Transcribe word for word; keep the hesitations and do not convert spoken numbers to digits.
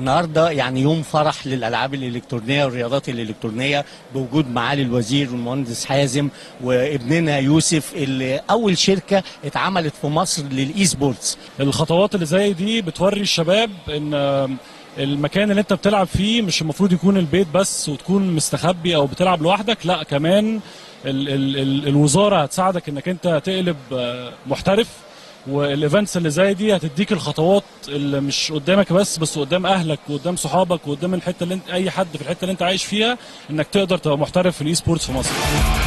النهارده يعني يوم فرح للالعاب الالكترونيه والرياضات الالكترونيه بوجود معالي الوزير والمهندس حازم وابننا يوسف، اللي اول شركه اتعملت في مصر للاي سبورتس. الخطوات اللي زي دي بتوري الشباب ان المكان اللي انت بتلعب فيه مش المفروض يكون البيت بس وتكون مستخبي او بتلعب لوحدك، لا كمان ال ال ال الوزاره هتساعدك انك انت تقلب محترف، والايفنتس اللي زي دي هتديك الخطوات اللي مش قدامك بس بس قدام اهلك وقدام صحابك وقدام الحته اللي انت اي حد في الحته اللي انت عايش فيها، انك تقدر تبقى محترف في الاي سبورتس في مصر.